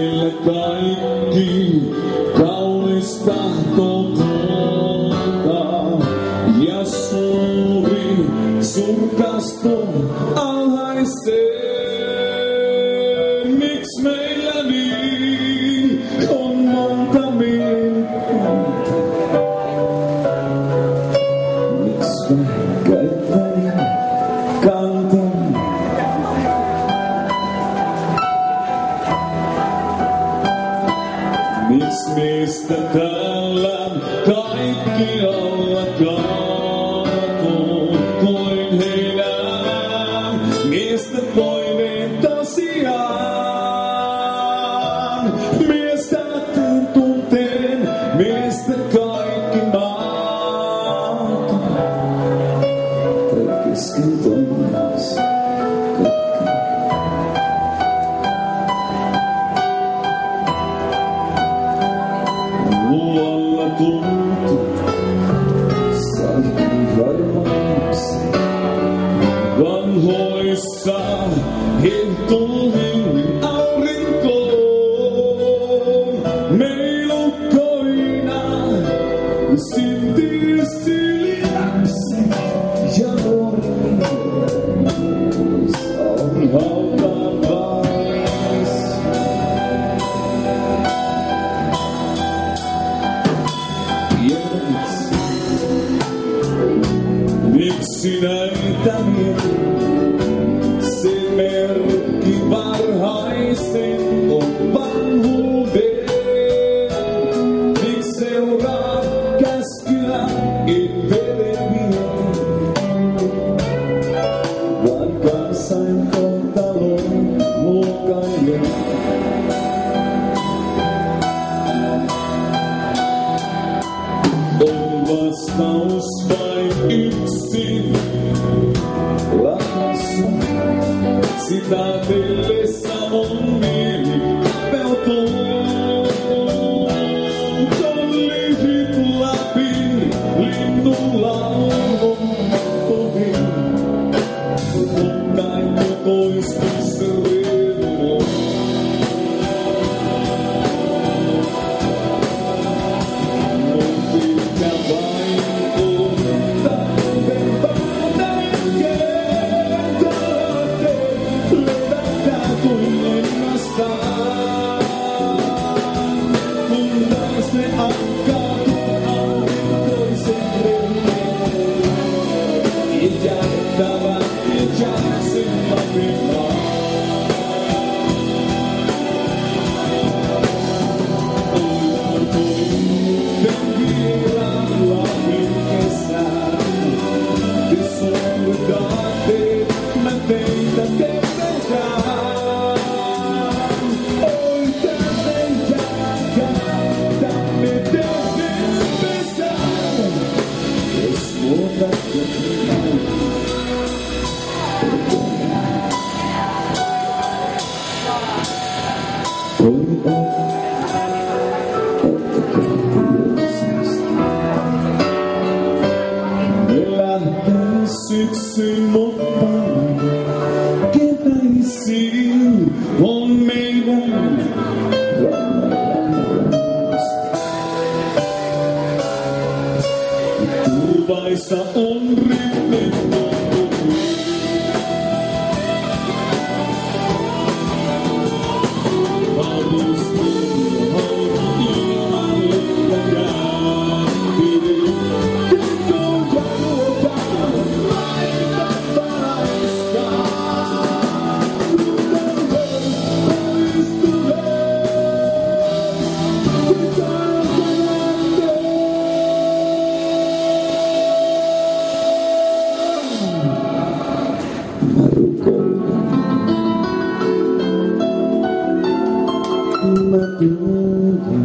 meille kaikki kaunis tahtokunta ja suuri surkastu alhaiseen. Miks meillä niin on monta mieltä? Miks mä käyttäin kantan? Miks meistä täällä kaikki alla kaatuu kuin heidän miestä toiveet tosiaan? Miestä tunteen, miestä kaikki maat. Tai kesken tois luolla tuntuu, sain varmaksi. Vanhoissa hehtuu hengin aurinkoon. Meilukkoina silti lapset ja nuoris on hautavais. Miksi näitä se merkki varhaisen on vanhuuden? Miksi seuraa käskyä itselle vaan kansain kohtalon muokaille? On vastaus vain yksi, lapsu, sitä tellessä on mieli kapeutuu. Kollisit läpi linnunlaulun ohi, mutta ei toistuisi riemua. Syksyn mukaan keväisin on meidän turvaissa on rytmin Marukoin.